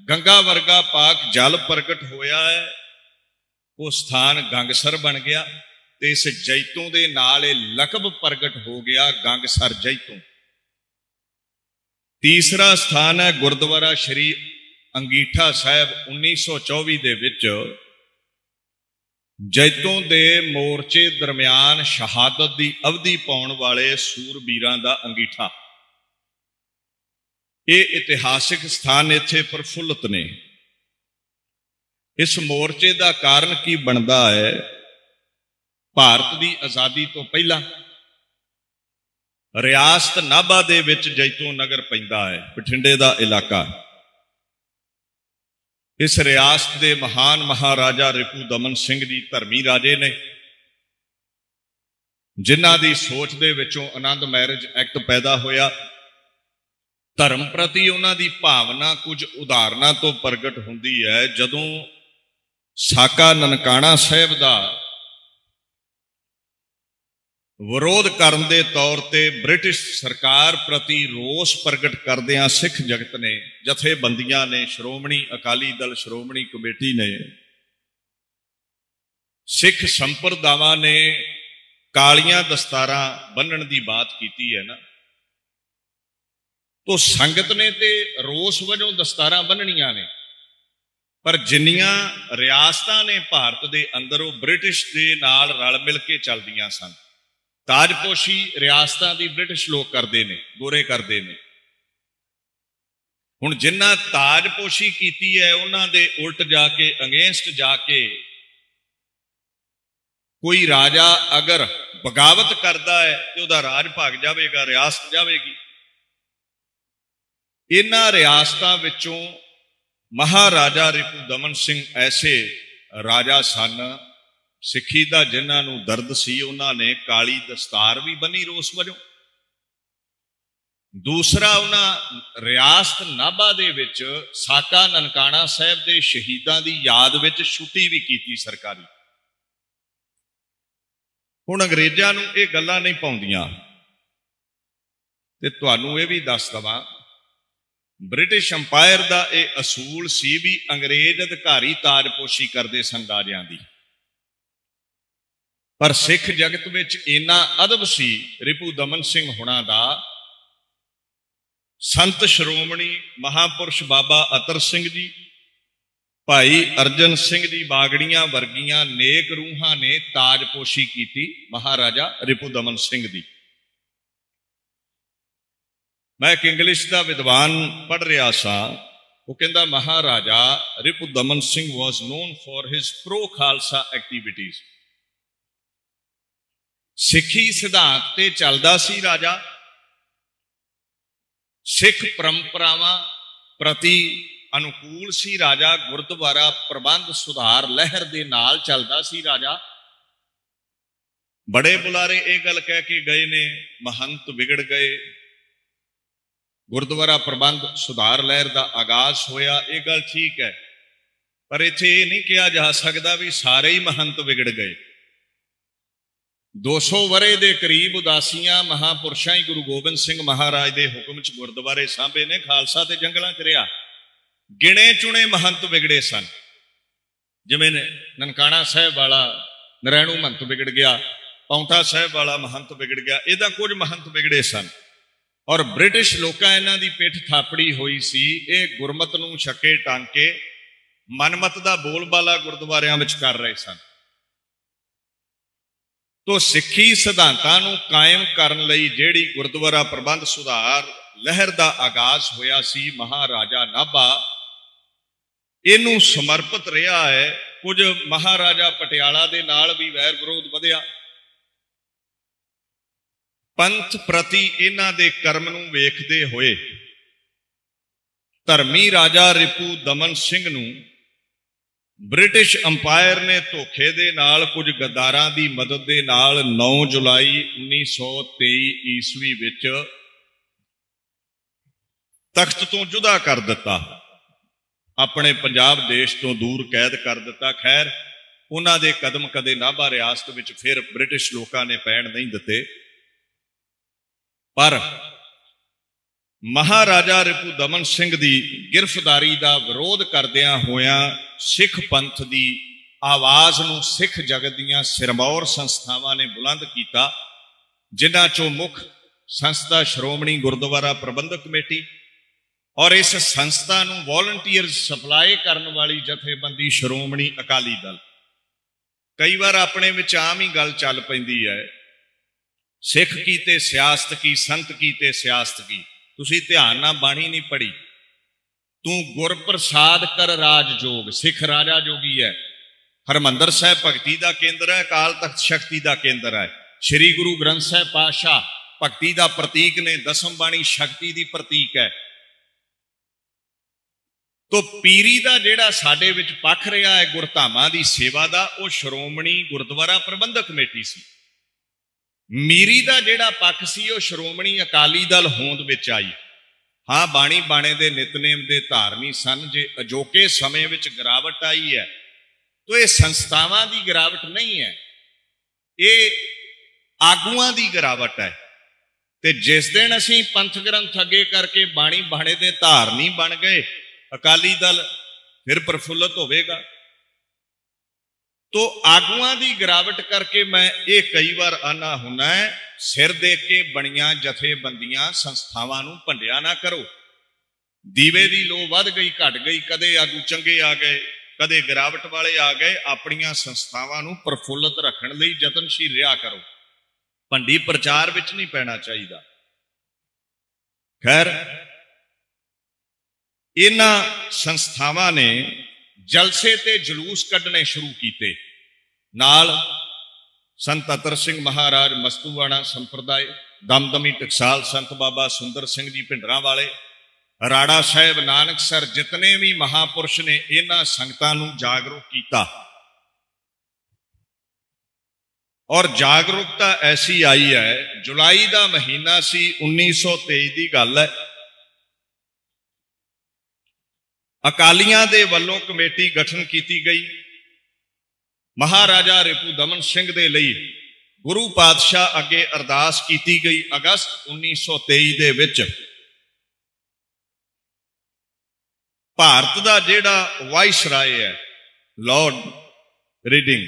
गंगा वर्गा पाक जल प्रगट होया है, वो स्थान गंगसर बन गया। ते इस जैतों के नाल लकब प्रगट हो गया गंगसर जैतों। तीसरा स्थान है गुरुद्वारा श्री अंगीठा साहब 1924 दे विच जैतों के मोर्चे दरम्यान शहादत की अवधि पाउण वाले सूरबीरां दा अंगीठा। ये इतिहासिक स्थान इत्थे प्रफुल्लित ने। इस मोर्चे का कारण की बनता है, भारत की आज़ादी तो पहला रियासत नाभा दे विच जैतों नगर पैंदा है, बठिंडे का इलाका। इस रियासत के महान महाराजा रिपू दमन सिंह जी धर्मी राजे ने, जिन्हां दी सोच दे विचों आनंद मैरिज एक्ट पैदा होया। धर्म प्रति उन्हां दी भावना कुछ उदाहरणों तो प्रगट हुंदी है। जदों साका ननकाणा साहिब दा विरोध करन दे तौर ते ब्रिटिश सरकार प्रति रोस प्रगट करदियां सिख जगत ने, जथेबंदियां ने, श्रोमणी अकाली दल, श्रोमणी कमेटी ने, सिख संप्रदावां ने कालियां दस्तारां बन्नण दी बात कीती है ना, तो संगत ने ते रोस वजों दस्तारां बन्नणियां ने। पर जिन्नियां रियासतां ने भारत दे अंदर वो ब्रिटिश दे नाल रल मिल के चलदियां सन। ताजपोशी रियासतां दी ब्रिटिश लोग करते हैं, गोरे करते हैं। हुण जिन्हां ताजपोशी कीती है उन्हां दे उल्ट जाके अगेंस्ट जाके कोई राजा अगर बगावत करता है तो उहदा राज भाग जाएगा, रियासत जाएगी। इन्हां रियासतां विचों महाराजा रिपू दमन सिंह ऐसे राजा सन सिखी दा जिन्हां नूं दर्द सी, उन्होंने काली दस्तार भी बनी रोस वजों। दूसरा उन्हां रियासत नाभा दे विच साका ननकाणा साहिब दे शहीदां दी याद विच छुट्टी भी कीती सरकारी। हुण अंग्रेजां नूं ये गल्लां नहीं पाउंदियां। ते तुहानूं ये भी दस दवां, ब्रिटिश अंपायर का यह असूल सी भी अंग्रेज अधिकारी ताजपोशी करते सन राजियां दी। पर सिख जगत विच इन्ना अदब सी रिपू दमन सिंह हुणां दा, संत श्रोमणी महापुरुष बाबा अतर सिंह जी, भाई अर्जन सिंह जी बागड़ियां वर्गियां नेक रूहां ने ताजपोशी की महाराजा रिपू दमन सिंह दी। मैं एक इंग्लिश का विद्वान पढ़ रहा सा, वो कहता Maharaja Ripudaman Singh was known for his pro Khalsa activities. सिखी सिद्धांत ते चलदा सी राजा, सिख परंपरावां प्रति अनुकूल सी राजा, गुरुद्वारा प्रबंध सुधार लहर दे नाल चलदा सी राजा। बड़े बुलारे ये गल कह के गए ने महंत बिगड़ गए, गुरुद्वारा प्रबंध सुधार लहर का आगाज होया, ये गल ठीक है। पर इत्थे ये नहीं कहा जा सकता भी सारे ही महंत बिगड़ गए। 200 वरे के करीब उदासियां महापुरुषां ही गुरु गोबिंद सिंह महाराज के हुक्म च गुरुद्वारे सांभे ने, खालसा ते जंगलां च रहा। गिणे चुने महंत बिगड़े सन, जिवें ननकाणा साहिब वाला नरैणू महंत बिगड़ गया, पौंटा साहिब वाला महंत बिगड़ गया, इदा कुछ महंत बिगड़े सन। और ब्रिटिश लोकां इन्हां दी पिठ थापड़ी हुई सी। ये गुरमत नूं छके टांके मनमत दा बोलबाला गुरुद्वारियां विच कर रहे सन। तो सिक्खी सिद्धांतां नूं कायम करन लई जिहड़ी गुरुद्वारा प्रबंध सुधार लहर दा आगाज होया सी, महाराजा नाभा इहनूं समर्पित रहा है। कुछ महाराजा पटियाला दे नाल भी वैर विरोध वधिया। पंथ प्रति इन्हां दे कर्म नूं वेखदे होए धर्मी राजा रिपू दमन सिंह नूं ब्रिटिश अंपायर ने धोखे दे नाल कुछ गद्दारां दी मदद दे नाल 9 जुलाई 1923 ईस्वी विच तख्त तो जुदा कर दिता, अपने पंजाब देश तो दूर कैद कर दिता। खैर उन्हां दे कदम कदे नाभा रियासत विच फिर ब्रिटिश लोकां ने पैण नहीं दिते। पर महाराजा रिपुदमन सिंह की गिरफ्तारी का विरोध करदियां होयां सिख पंथ की आवाज़ नूं सिख जगत दीयां सिरमौर संस्थावां ने बुलंद किया, जिन्हां चों मुख संस्था श्रोमणी गुरुद्वारा प्रबंधक कमेटी और इस संस्था नूं वॉलंटियर सप्लाई करने वाली जथेबंदी श्रोमणी अकाली दल। कई बार अपने विच आम ही गल चल पैंदी है, सिख की ते सियासत की, संत की ते सियासत की। तुसी ध्यान नाल बाणी नहीं पढ़ी। तू गुर प्रसाद कर राज जोग, सिख राजा जोगी है। हरमंदर साहिब भगती का केंद्र है, अकाल तख्त शक्ति का केंद्र है। श्री गुरु ग्रंथ साहिब पातशाह भगती का प्रतीक ने, दसम बाणी शक्ति की प्रतीक है। तो पीरी का जिहड़ा साडे विच पक्ष रहा है गुरधामां की सेवा का, वो श्रोमणी गुरुद्वारा प्रबंधक कमेटी सी। मीरी का जिहड़ा पक्ष सी वो श्रोमणी अकाली दल होंद विच आई। हाँ, बाणी बाणे दे नितनेम दे धारनी सन। जे अजोके समय विच गिरावट आई है तो ये संस्थावां दी गिरावट नहीं है, ये आगुआं दी गिरावट है। ते जिस दिन असीं पंथ ग्रंथ अगे करके बाणी बाणे दे धारनी बन गए, अकाली दल फिर प्रफुल्लित होवेगा। तो आगुआं दी गिरावट करके मैं ये कई बार आना हुना है, सिर दे के बणियां जथेबंदियां संस्थावां नूं भंडिया ना करो। दीवे दी लो वध गई घट गई, कदे आगू चंगे आ गए, कदे गिरावट वाले आ गए। अपनियां संस्थावां नूं प्रफुल्लित रखण लई यतनशील रिहा करो, भंडी प्रचार विच नहीं पैना चाहिदा। खैर, इन्हां संस्थावां ने जलसे ते जलूस कढ़ने शुरू किए। नाल संत अतर सिंह महाराज मस्तूवाणा संप्रदाय, दमदमी टकसाल संत बाबा सुंदर सिंह जी भिंडरां वाले, राड़ा साहिब, नानकसर, जितने भी महापुरुष ने इन्हां संगतां नूं जागरूक किया। और जागरूकता ऐसी आई है, जुलाई का महीना सी 1923 की गल है। अकालियां दे वल्लों कमेटी गठन की गई। महाराजा रिपुदमन सिंह दे लई गुरु पातशाह अगे अरदास की गई। अगस्त 1923 दे विच भारत का जिहड़ा वाइसराय है लॉर्ड रीडिंग,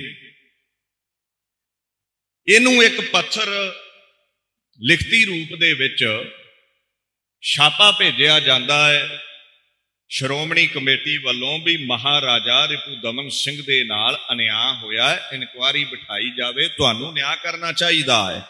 इनू एक पत्थर लिखती रूप दे विच छापा भेजिया जाता है श्रोमणी कमेटी वालों भी महाराजा रिपुदमन सिंह दे नाल अन्याय होया है, इनक्वायरी बिठाई जावे, तुहानू न्याय करना चाहिदा है।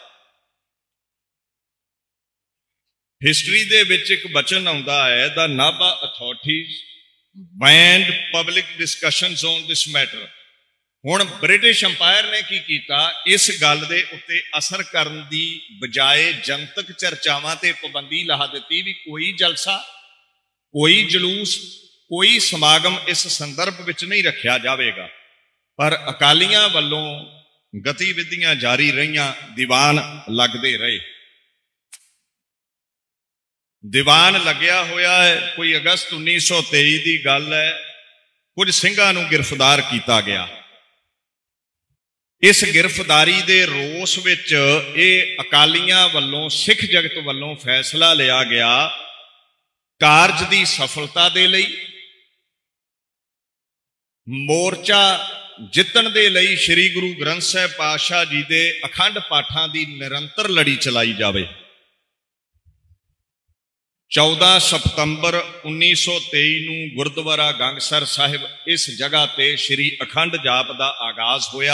हिस्टरी दे विच एक वचन आउंदा है, the Nabha authorities banned public discussions on this matter. हुण ब्रिटिश अंपायर ने की कीता, इस गल दे उत्ते असर करन दी बजाए जनतक चर्चावां ते पाबंदी ला दित्ती भी कोई जलसा, कोई जलूस, कोई समागम इस संदर्भ विच नहीं रखा जाएगा। पर अकालियां वालों गतिविधियां जारी रहियां, दीवान लगते रहे। दीवान लग्या होया है, कोई अगस्त 1923 की गल है। कुछ सिंघां नूं गिरफ्तार किया गया। इस गिरफ्तारी दे रोस विच ये अकालियां वालों सिख जगत वालों फैसला लिया गया, कारज की सफलता दे लई, मोर्चा जितण दे लई श्री गुरु ग्रंथ साहिब पातशाह जी दे अखंड पाठां की निरंतर लड़ी चलाई जावे। 14 सितंबर 1923 नूं गुरुद्वारा गंगसर साहिब इस जगह ते श्री अखंड जाप का आगाज होया।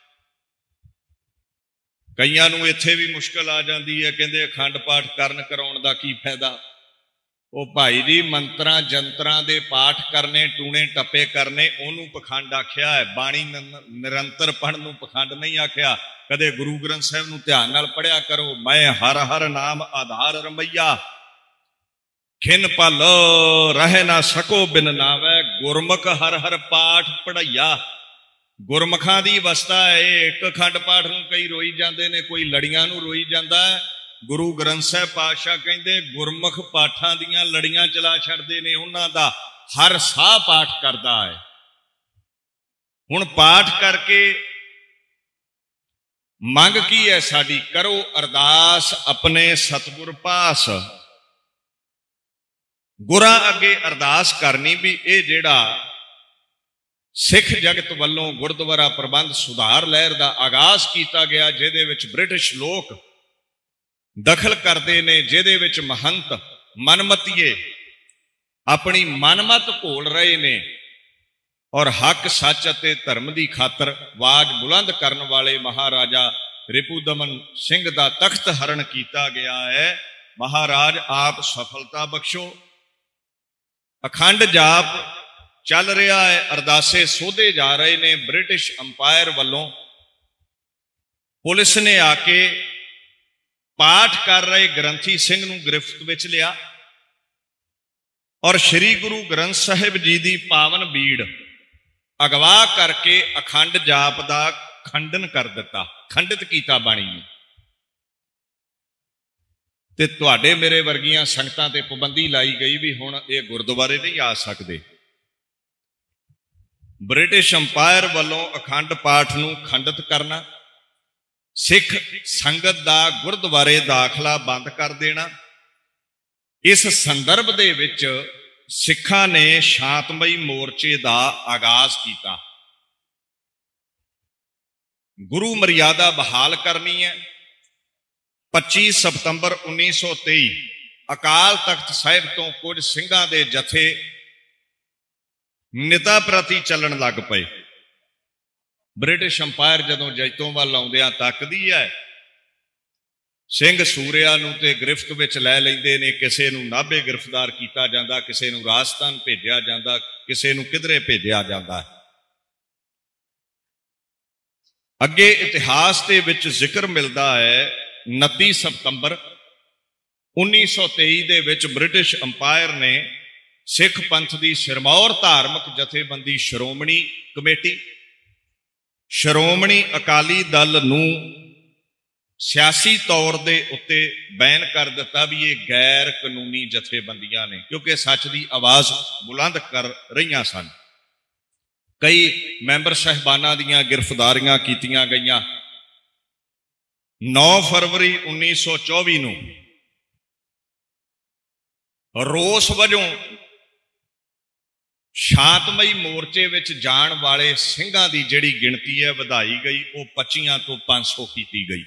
कईयां नूं इत्थे भी मुश्किल आ जाती है, कहते अखंड पाठ करन कराउण दा की फायदा। वो भाई जी मंत्रां जंत्रां दे पाठ करने, टूणे टप्पे करने, उन्होंने पखंड आख्या है। बाणी निरंतर पढ़न नूं पखंड नहीं आख्या। कदे गुरु ग्रंथ साहिब नूं ध्यान नाल पढ़िया करो। मैं हर हर नाम आधार रमैया, खिन पल रह ना सको बिन नावै, गुरमुख हर हर पाठ पढ़ाइया। गुरमुखां दी अवस्था है। एक अखंड पाठ नूं कई रोई जांदे ने, कोई लड़ियां नूं रोई जांदा है। गुरु ग्रंथ साहिब पातशाह कहते गुरमुख पाठां दियां लड़ियां चला छड़दे ने, उन्हां दा हर साह पाठ करदा है। हुण पाठ करके मंग की है साडी, करो अरदास अपने सतगुर पास, ਗੁਰਾਂ ਅੱਗੇ ਅਰਦਾਸ ਕਰਨੀ ਵੀ ਇਹ ਜਿਹੜਾ ਸਿੱਖ ਜਗਤ ਵੱਲੋਂ ਗੁਰਦੁਆਰਾ ਪ੍ਰਬੰਧ ਸੁਧਾਰ ਲਹਿਰ ਦਾ ਆਗਾਜ਼ ਕੀਤਾ ਗਿਆ, ਜਿਹਦੇ ਵਿੱਚ ਬ੍ਰਿਟਿਸ਼ ਲੋਕ ਦਖਲ ਕਰਦੇ ਨੇ, ਜਿਹਦੇ ਵਿੱਚ ਮਹੰਤ ਮਨਮਤੀਏ ਆਪਣੀ ਮਨਮਤ ਘੋਲ ਰਹੇ ਨੇ, ਔਰ ਹੱਕ ਸੱਚ ਅਤੇ ਧਰਮ ਦੀ ਖਾਤਰ ਆਵਾਜ਼ ਬੁਲੰਦ ਕਰਨ ਵਾਲੇ ਮਹਾਰਾਜਾ ਰਿਪੂਦਮਨ ਸਿੰਘ ਦਾ ਤਖਤ ਹਰਨ ਕੀਤਾ ਗਿਆ ਹੈ। ਮਹਾਰਾਜ ਆਪ ਸਫਲਤਾ ਬਖਸ਼ੋ। ਅਖੰਡ ਜਾਪ ਚੱਲ ਰਿਹਾ ਹੈ, ਅਰਦਾਸੇ ਸੋਧੇ ਜਾ ਰਹੇ ਨੇ। ਬ੍ਰਿਟਿਸ਼ ਅੰਪਾਇਰ ਵੱਲੋਂ ਪੁਲਿਸ ਨੇ ਆ ਕੇ ਪਾਠ ਕਰ ਰਹੇ ਗ੍ਰੰਥੀ ਸਿੰਘ ਨੂੰ ਗ੍ਰਿਫਤ ਵਿੱਚ ਲਿਆ ਔਰ ਸ੍ਰੀ ਗੁਰੂ ਗ੍ਰੰਥ ਸਾਹਿਬ ਜੀ ਦੀ ਪਾਵਨ ਬੀੜ ਅਗਵਾ ਕਰਕੇ ਅਖੰਡ ਜਾਪ ਦਾ ਖੰਡਨ ਕਰ ਦਿੱਤਾ, ਖੰਡਿਤ ਕੀਤਾ ਬਾਣੀ ਨੂੰ। ਤੇ ਤੁਹਾਡੇ ਮੇਰੇ ਵਰਗੀਆਂ ਸੰਗਤਾਂ ਤੇ ਪਾਬੰਦੀ ਲਾਈ ਗਈ ਵੀ ਹੁਣ ਇਹ ਗੁਰਦੁਆਰੇ ਨਹੀਂ ਆ ਸਕਦੇ। ਬ੍ਰਿਟਿਸ਼ ਅੰਪਾਇਰ ਵੱਲੋਂ ਅਖੰਡ ਪਾਠ ਨੂੰ ਖੰਡਿਤ ਕਰਨਾ, ਸਿੱਖ ਸੰਗਤ ਦਾ ਗੁਰਦੁਆਰੇ ਦਾਖਲਾ ਬੰਦ ਕਰ ਦੇਣਾ, ਇਸ ਸੰਦਰਭ ਦੇ ਵਿੱਚ ਸਿੱਖਾਂ ਨੇ ਸ਼ਾਂਤਮਈ ਮੋਰਚੇ ਦਾ ਆਗਾਜ਼ ਕੀਤਾ। ਗੁਰੂ ਮਰਿਆਦਾ ਬਹਾਲ ਕਰਨੀ ਹੈ। 25 ਸਤੰਬਰ 1923 ਅਕਾਲ ਤਖਤ ਸਾਹਿਬ ਤੋਂ ਕੁਝ ਸਿੰਘਾਂ ਦੇ ਜਥੇ ਨਿਤਾ ਪ੍ਰਤੀ ਚੱਲਣ ਲੱਗ ਪਏ। ਬ੍ਰਿਟਿਸ਼ ਅੰਪਾਇਰ ਜਦੋਂ ਜੈਤੋਂ ਵੱਲ ਆਉਂਦਿਆਂ ਤੱਕਦੀ ਹੈ, ਸਿੰਘ ਸੂਰਿਆ ਨੂੰ ਤੇ ਗ੍ਰਿਫਤ ਵਿੱਚ ਲੈ ਲੈਂਦੇ ਨੇ। ਕਿਸੇ ਨੂੰ ਨਾਭੇ ਗ੍ਰਿਫਤਾਰ ਕੀਤਾ ਜਾਂਦਾ, ਕਿਸੇ ਨੂੰ ਰਾਜਸਥਾਨ ਭੇਜਿਆ ਜਾਂਦਾ, ਕਿਸੇ ਨੂੰ ਕਿਧਰੇ ਭੇਜਿਆ ਜਾਂਦਾ। ਅੱਗੇ ਇਤਿਹਾਸ ਦੇ ਵਿੱਚ ਜ਼ਿਕਰ ਮਿਲਦਾ ਹੈ 29 ਸਤੰਬਰ 1923 ਦੇ ਵਿੱਚ ਬ੍ਰਿਟਿਸ਼ ਅੰਪਾਇਰ ਨੇ ਸਿੱਖ ਪੰਥ ਦੀ ਸਿਰਮੌਰ ਧਾਰਮਿਕ ਜਥੇਬੰਦੀ ਸ਼੍ਰੋਮਣੀ ਕਮੇਟੀ, ਸ਼੍ਰੋਮਣੀ ਅਕਾਲੀ ਦਲ ਨੂੰ ਸਿਆਸੀ ਤੌਰ ਦੇ ਉੱਤੇ ਬੈਨ ਕਰ ਦਿੱਤਾ ਵੀ ਇਹ ਗੈਰ ਕਾਨੂੰਨੀ ਜਥੇਬੰਦੀਆਂ ਨੇ, ਕਿਉਂਕਿ ਸੱਚ ਦੀ ਆਵਾਜ਼ ਬੁਲੰਦ ਕਰ ਰਹੀਆਂ ਸਨ। ਕਈ ਮੈਂਬਰ ਸਾਹਿਬਾਨਾਂ ਦੀਆਂ ਗ੍ਰਿਫਤਾਰੀਆਂ ਕੀਤੀਆਂ ਗਈਆਂ। 9 ਫਰਵਰੀ 1924 ਨੂੰ ਰੋਸ ਵਜੋਂ ਸ਼ਾਂਤਮਈ ਮੋਰਚੇ ਵਿੱਚ ਜਾਣ ਵਾਲੇ ਸਿੰਘਾਂ ਦੀ ਜਿਹੜੀ ਗਿਣਤੀ ਹੈ ਵਧਾਈ ਗਈ, ਉਹ 25 ਤੋਂ 500 ਕੀਤੀ ਗਈ।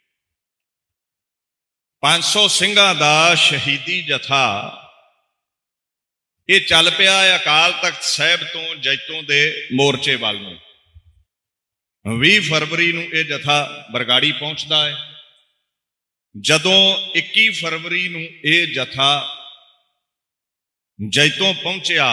500 ਸਿੰਘਾਂ ਦਾ ਸ਼ਹੀਦੀ ਜਥਾ ਇਹ ਚੱਲ ਪਿਆ ਹੈ ਅਕਾਲ ਤਖਤ ਸਾਹਿਬ ਤੋਂ ਜੈਤੋਂ ਦੇ ਮੋਰਚੇ ਵੱਲ ਨੂੰ। 20 ਫਰਵਰੀ ਨੂੰ ਇਹ ਜਥਾ ਬਰਗਾੜੀ ਪਹੁੰਚਦਾ ਹੈ। ਜਦੋਂ 21 ਫਰਵਰੀ ਨੂੰ ਇਹ ਜਥਾ ਜੈਤੋਂ ਪਹੁੰਚਿਆ,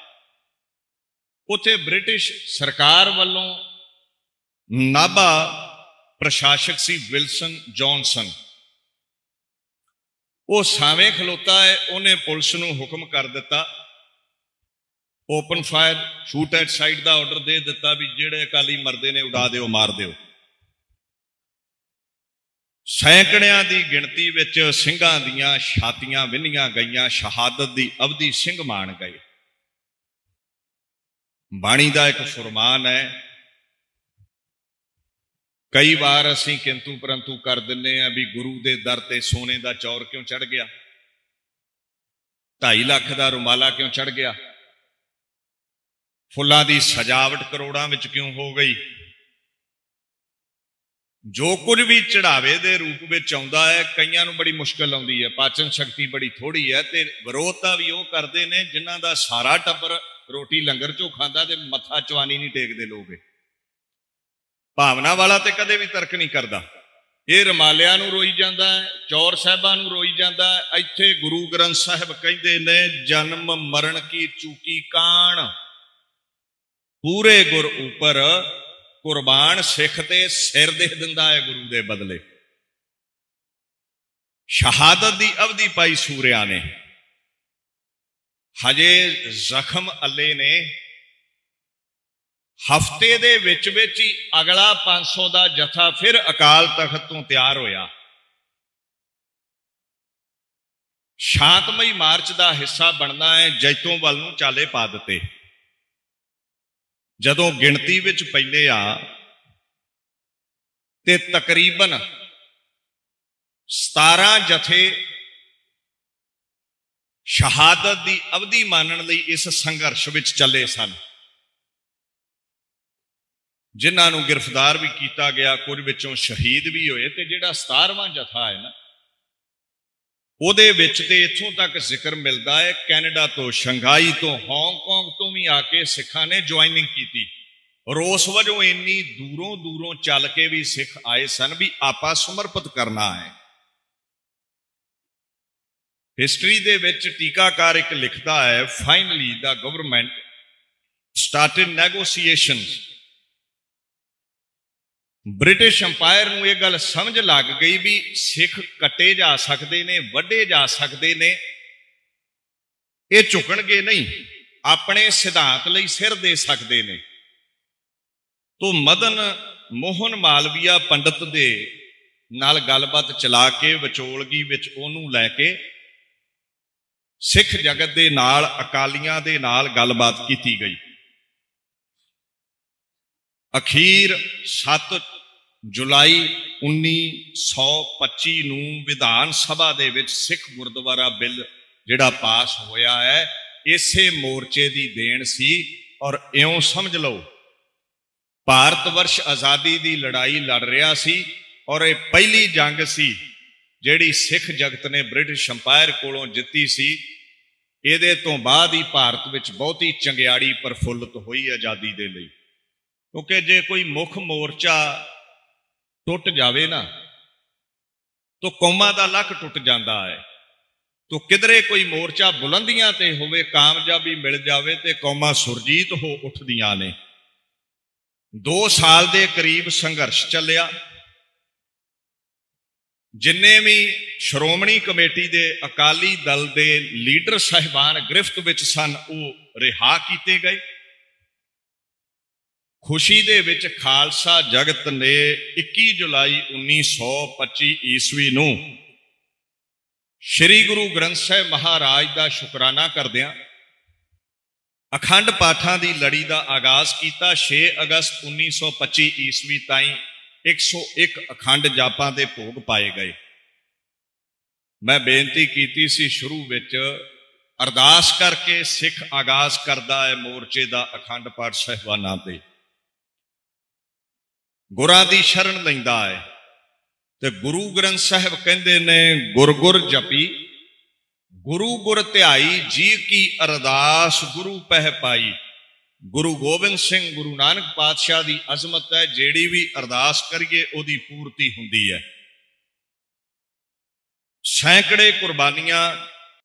ਉੱਥੇ ਬ੍ਰਿਟਿਸ਼ ਸਰਕਾਰ ਵੱਲੋਂ ਨਾਭਾ ਪ੍ਰਸ਼ਾਸਕ ਸੀ ਵਿਲਸਨ ਜੌਨਸਨ, ਉਹ ਸਾਵੇਂ ਖਲੋਤਾ ਹੈ। ਉਹਨੇ ਪੁਲਿਸ ਨੂੰ ਹੁਕਮ ਕਰ ਦਿੱਤਾ, open fire, shoot at sight ਦਾ ਆਰਡਰ ਦੇ ਦਿੱਤਾ ਵੀ ਜਿਹੜੇ ਅਕਾਲੀ ਮਰਦੇ ਨੇ ਉਡਾ ਦਿਓ, ਮਾਰ ਦਿਓ। ਸੈਂਕੜਿਆਂ ਦੀ ਗਿਣਤੀ ਵਿੱਚ ਸਿੰਘਾਂ ਦੀਆਂ ਛਾਤੀਆਂ ਵਿੰਨ੍ਹੀਆਂ ਗਈਆਂ, ਸ਼ਹਾਦਤ ਦੀ ਅਵਧੀ ਸਿੰਘ ਮਾਣ ਗਏ। ਬਾਣੀ ਦਾ ਇੱਕ ਫੁਰਮਾਨ ਹੈ, ਕਈ ਵਾਰ ਅਸੀਂ ਕਿੰਤੂ ਪਰੰਤੂ ਕਰ ਦਿੰਦੇ ਆ ਵੀ ਗੁਰੂ ਦੇ ਦਰ ਤੇ ਸੋਨੇ ਦਾ ਚੌਰ ਕਿਉਂ ਚੜ ਗਿਆ, 2.5 ਲੱਖ ਦਾ ਰੁਮਾਲਾ ਕਿਉਂ ਚੜ ਗਿਆ, ਫੁੱਲਾਂ ਦੀ ਸਜਾਵਟ ਕਰੋੜਾਂ ਵਿੱਚ ਕਿਉਂ ਹੋ ਗਈ। ਜੋ ਕੁਝ ਵੀ ਚੜਾਵੇ ਦੇ ਰੂਪ ਵਿੱਚ ਆਉਂਦਾ ਹੈ, ਕਈਆਂ ਨੂੰ ਬੜੀ ਮੁਸ਼ਕਲ ਆਉਂਦੀ ਹੈ, ਪਾਚਨ ਸ਼ਕਤੀ ਬੜੀ ਥੋੜੀ ਹੈ, ਤੇ ਵਿਰੋਧਤਾ ਵੀ ਉਹ ਕਰਦੇ ਨੇ ਜਿਨ੍ਹਾਂ ਦਾ ਸਾਰਾ ਟੱਬਰ ਰੋਟੀ ਲੰਗਰ ਚੋਂ ਖਾਂਦਾ ਤੇ ਮੱਥਾ ਚਵਾਨੀ ਨਹੀਂ ਟੇਕਦੇ ਲੋਕ। ਭਾਵਨਾ ਵਾਲਾ ਤੇ ਕਦੇ ਵੀ ਤਰਕ ਨਹੀਂ ਕਰਦਾ। ਇਹ ਰਮਾਲਿਆਂ ਨੂੰ ਰੋਈ ਜਾਂਦਾ ਹੈ, ਚੌਰ ਸਾਹਿਬਾਂ ਨੂੰ ਰੋਈ ਜਾਂਦਾ ਹੈ। ਇੱਥੇ ਗੁਰੂ ਗ੍ਰੰਥ ਸਾਹਿਬ ਕਹਿੰਦੇ ਨੇ, ਜਨਮ ਮਰਨ ਕੀ ਚੂਕੀ ਕਾਣ, ਪੂਰੇ ਗੁਰ ਉੱਪਰ ਕੁਰਬਾਨ ਸਿੱਖ ਤੇ ਸਿਰ ਦੇ ਦਿੰਦਾ ਹੈ ਗੁਰੂ ਦੇ ਬਦਲੇ। ਸ਼ਹਾਦਤ ਦੀ ਅਵਧੀ ਪਾਈ ਸੂਰਿਆ ਨੇ, ਹਜੇ ਜ਼ਖਮ ਅੱਲੇ ਨੇ। ਹਫ਼ਤੇ ਦੇ ਵਿੱਚ ਹੀ ਅਗਲਾ 500 ਦਾ ਜਥਾ ਫਿਰ ਅਕਾਲ ਤਖਤ ਤੋਂ ਤਿਆਰ ਹੋਇਆ। ਸ਼ਾਂਤਮਈ ਮਾਰਚ ਦਾ ਹਿੱਸਾ ਬਣਨਾ ਹੈ, ਜੈਤੋਂ ਵੱਲ ਨੂੰ ਚਾਲੇ ਪਾ ਦਿੱਤੇ। ਜਦੋਂ ਗਿਣਤੀ ਵਿੱਚ ਪੈਂਦੇ ਆ ਤੇ ਤਕਰੀਬਨ 17 ਜਥੇ शहादत की अवधि मानने लई इस संघर्ष विच चले सन, जिन्हां नूं गिरफ्तार भी किया गया, कुछ विचों शहीद भी होए। ते जिहड़ा 17वां जथा है ना, ਉਹਦੇ ਵਿੱਚ ਤੇ ਇੱਥੋਂ ਤੱਕ ਜ਼ਿਕਰ ਮਿਲਦਾ ਹੈ ਕੈਨੇਡਾ ਤੋਂ, ਸ਼ੰਘਾਈ ਤੋਂ, ਹਾਂਗਕਾਂਗ ਤੋਂ ਵੀ ਆ ਕੇ ਸਿੱਖਾਂ ਨੇ ਜੁਆਇਨਿੰਗ ਕੀਤੀ। ਰੋਸ ਵਜੋਂ ਇੰਨੀ ਦੂਰੋਂ ਦੂਰੋਂ ਚੱਲ ਕੇ ਵੀ ਸਿੱਖ ਆਏ ਸਨ ਵੀ ਆਪਾਂ ਸਮਰਪਿਤ ਕਰਨਾ ਹੈ। ਹਿਸਟਰੀ ਦੇ ਵਿੱਚ ਟੀਕਾਕਾਰ ਇੱਕ ਲਿਖਦਾ ਹੈ, finally the government started negotiations. British empire नूं ये गल समझ लग गई भी सिख कटे जा सकते ने, वड्डे जा सकते ने, ये झुकणगे नहीं, अपने सिद्धांत लई सिर दे सकते ने। तो मदन मोहन मालवीया पंडित दे नाल गलबात चला के विचोलगी विच ओनू लैके सिख जगत दे नाल, अकालियां दे नाल गलबात की गई। अखीर 7 जुलाई 1925 नूं विधान सभा दे विच सिख गुरुद्वारा बिल जिहड़ा पास होया है, इसे मोर्चे दी देन सी। और इउं समझ लो भारत वर्ष आज़ादी दी लड़ाई लड़ रहा सी और ये पहली जंग सी जिहड़ी सिख जगत ने ब्रिटिश अंपायर कोलों जित्ती सी। इहदे तों बाद ही भारत विच बहुती चंगियाड़ी प्रफुल्लित हुई आज़ादी दे लई, क्योंकि जे कोई मुख मोर्चा टुट जावे ना तो कौमां दा लक टुट जाता है। तो किधरे कोई मोर्चा बुलंदियां ते होवे, कामयाबी मिल जावे ते कौमां सुरजीत हो उठदियां ने। 2 साल दे करीब संघर्ष चलिया। जिन्ने भी श्रोमणी कमेटी दे अकाली दल दे लीडर साहिबान गिरफ्त विच सन, वो रिहा किए गए। खुशी दे विच खालसा जगत ने 21 जुलाई 1925 ईस्वी नूं श्री गुरु ग्रंथ साहिब महाराज का शुकराना करदियां अखंड पाठां दी लड़ी का आगाज किया। 6 अगस्त 1925 ईस्वी ताईं 101 अखंड जापां दे भोग पाए गए। मैं बेनती की सी शुरू विच अरदास करके सिख आगाज करदा है मोर्चे का अखंड पाठ साहिबाना ते, गुरां दी शरण लैंदा है। ते गुरु ग्रंथ साहिब कहंदे ने, गुर गुर जपी गुरु गुर ध्याई, जी की अरदास गुरु पह पाई। गुरु गोबिंद सिंह गुरु नानक पातशाह की अजमत है, जेड़ी भी अरदास करिए ओदी पूर्ति हुंदी है। सैकड़े कुर्बानियां